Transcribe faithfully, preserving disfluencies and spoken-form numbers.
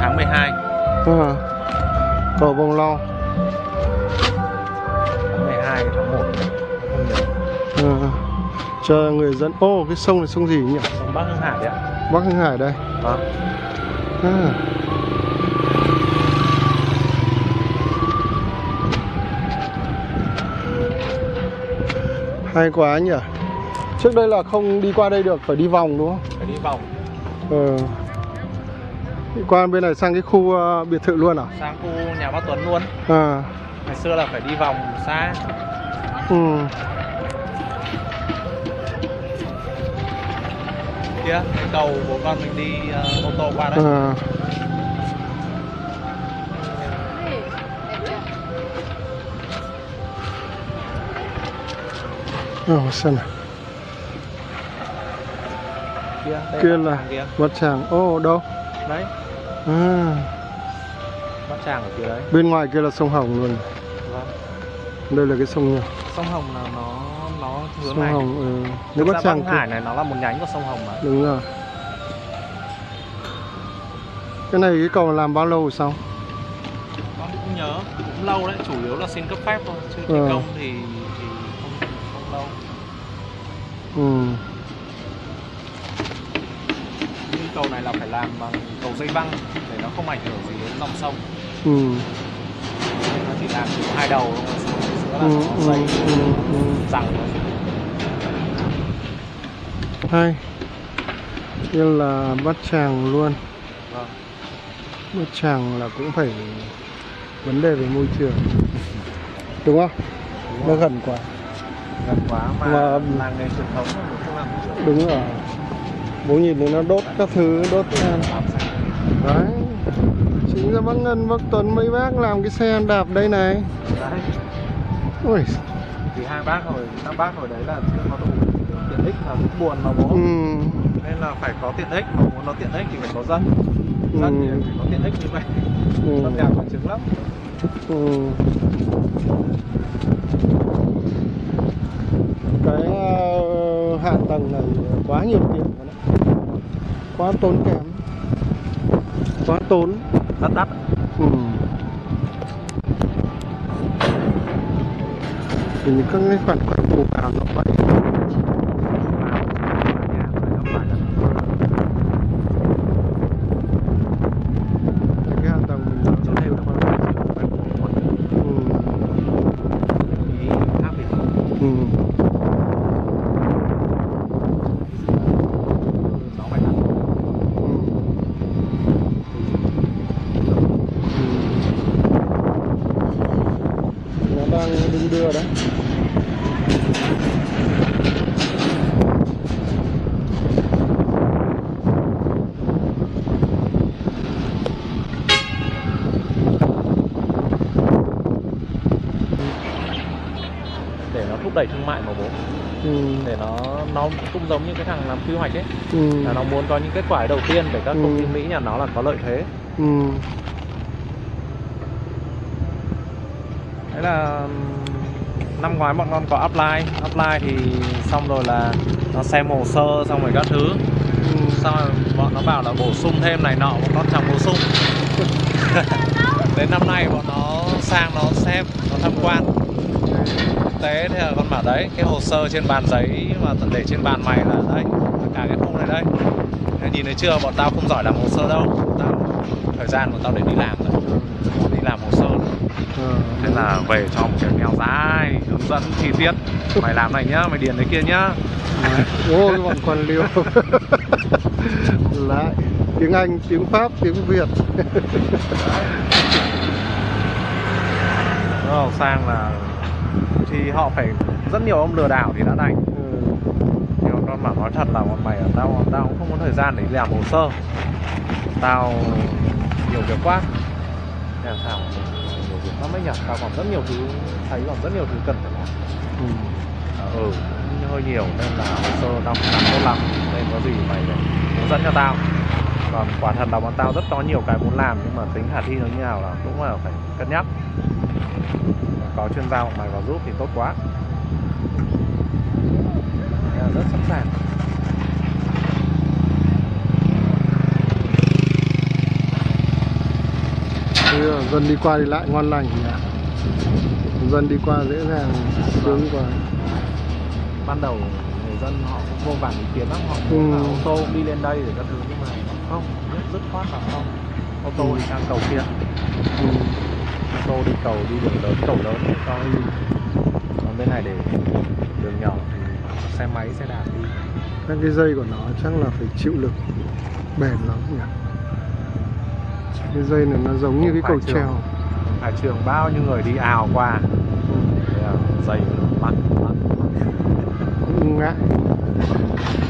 tháng mười hai. À, cầu Bông Lau mười hai tháng một. Không nhớ. à, cho người dân. Ô, cái sông này sông gì nhỉ? Sông Bắc Hưng Hải đấy ạ. Bắc Hưng Hải đây. Vâng. À. Hay quá nhỉ. Trước đây là không đi qua đây được, phải đi vòng đúng không? Phải đi vòng. Ừ. Đi qua bên này sang cái khu uh, biệt thự luôn à? Sang khu nhà bác Tuấn luôn. À. Ngày xưa là phải đi vòng xa. Ừ. Kia, cái cầu bố con mình đi uh, ô tô qua đấy. À. Ồ, xem nào. Kia, đây Kia là là kia. Bát Tràng. Ô, đâu? Đấy, À. Bát Tràng ở kia đấy. Bên ngoài kia là sông Hồng luôn. Vâng. Đây là cái sông nhỏ. Sông Hồng là nó nó hướng Sông này. Hồng. Ừ. Nếu Nếu Bát Bát Tràng Tràng Hải này nó là một nhánh của sông Hồng mà. đúng rồi. Cái này cái cầu làm bao lâu rồi sao? Con cũng nhớ, cũng lâu đấy, chủ yếu là xin cấp phép thôi, chứ thi Ừ. công thì thì không không lâu. Ừ. Nhưng cầu này là phải làm bằng cầu dây văng để nó không ảnh hưởng gì đến dòng sông. Ừ. Nên nó chỉ làm từ hai đầu thôi, xong rồi giữa là Ừ, nó ừ, dây ừ, ừ. rằng thôi. Hay. Như là Bát Tràng luôn. Vâng. Bát Tràng là cũng phải vấn đề về môi trường. Đúng không? Đúng Nó rồi. gần quá. Gần quá mà, Mà- làng nghề truyền thống mà mình không làm được. Đúng rồi. Bố nhìn thấy nó đốt các thứ, đốt than. Đấy. Chính ra bác Ngân, bác Tuấn mấy bác làm cái xe đạp đây này. Đấy. Ui. Thì hai bác hồi, các bác hồi đấy là chưa có đủ tiện ích là cũng buồn mà bố. Ừ. Nên là phải có tiện ích, mà muốn nó tiện ích thì phải có dân. Dân thì Ừ. phải có tiện ích như vậy. Ừ. Dân nghèo phải chứng lắm. Ừ. Cái uh, hạ tầng này quá nhiều tiền rồi đấy. Quá tốn kém. Quá tốn. Đắt đắt. Ừ. Thì những các cái khoản khoản bù vào nó vậy. Cái hạ tầng mình nó Cho rất thêm là nó quan còn trọng. phải một một Ừ. ý khác biệt. Ừ. Nó phải đắt. Ừ. Ừ. Nó đang đung đưa đấy. Để nó thúc đẩy thương mại mà bố. Ừ. Để nó nó cũng giống như cái thằng làm quy hoạch ấy. Ừ. Là nó muốn có những kết quả đầu tiên để các Ừ. công ty Mỹ nhà nó là có lợi thế. Ừ. Đấy là năm ngoái bọn con có apply, apply thì xong rồi là nó xem hồ sơ xong rồi các thứ. Ừ. Xong rồi bọn nó bảo là bổ sung thêm này nọ, bọn con chẳng bổ sung. Đến năm nay bọn nó sang nó xem, nó tham quan thực tế, thế là con bảo đấy, cái hồ sơ trên bàn giấy mà tận để trên bàn mày là đây, tất cả cái khu này đây. Thế nhìn thấy chưa, bọn tao không giỏi làm hồ sơ đâu, tao thời gian của tao để đi làm rồi, đi làm hồ sơ nữa. À. Thế là về cho một cái mail dài hướng dẫn chi tiết, mày làm này nhá, mày điền đấy kia nhá. Ôi bọn quan liêu. Lại tiếng Anh, tiếng Pháp, tiếng Việt. Nó sang là thì họ phải rất nhiều ông lừa đảo thì đã đành. Ừ. Nhưng mà con bảo nói thật là bọn mày, tao tao cũng không có thời gian để đi làm hồ sơ, tao nhiều việc quá. Thế làm sao nhiều việc lắm ấy nhỉ, tao còn rất nhiều thứ, thấy còn rất nhiều thứ cần phải làm. Ừ. À, ừ hơi nhiều nên là hồ sơ tao không làm tốt lắm, nên có gì mày hướng dẫn cho tao. Còn quả thật là bọn tao rất có nhiều cái muốn làm, nhưng mà tính khả thi nó như nào là cũng là phải cân nhắc. Có chuyên gia bọn mày vào giúp thì tốt quá. Nên là rất sẵn sàng. Bây giờ dân đi qua đi lại ngon lành nhỉ. Dân đi qua dễ dàng sướng qua. Ban đầu người dân họ cũng vô vàn ý kiến lắm, họ Ừ. muốn là ô tô đi lên đây để các thứ, nhưng mà không, rất dứt khoát là không. Ô tô Ừ. đi sang cầu kia, Ừ. ô tô đi cầu, đi đường lớn, cầu lớn để cho đi. Còn bên này để đường nhỏ thì xe máy, xe đạp đi. Các cái dây của nó chắc là phải chịu lực bền lắm nhỉ. Cái dây này nó giống như cái cầu treo. Hải Trường bao nhiêu người đi ào qua. Thế là dây bắt bắt Cũng ngại.